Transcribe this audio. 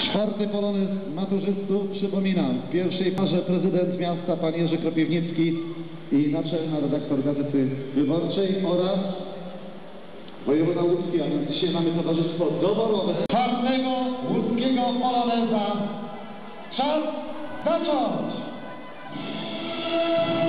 Czwarty polonez maturzystów, przypominam, w pierwszej parze prezydent miasta pan Jerzy Kropiwnicki i naczelna redaktor Gazety Wyborczej oraz wojewoda łódzki, a więc dzisiaj mamy towarzystwo doborowe. Czwartego łódzkiego poloneza. Czas zacząć!